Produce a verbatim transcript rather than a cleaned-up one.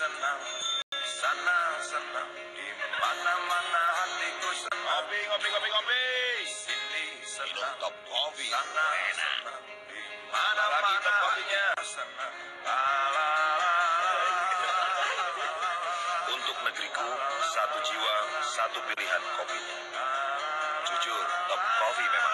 senang, sana senang, di mana-mana hatiku senang. Ngopi, ngopi, ngopi, ngopi. Sini Minum senang, top kopi. sana Enak. senang, di Lagi top mana-mana kopinya. senang. La, la, la, la, Untuk negeriku, satu jiwa, satu pilihan kopinya. Jujur, top kopi memang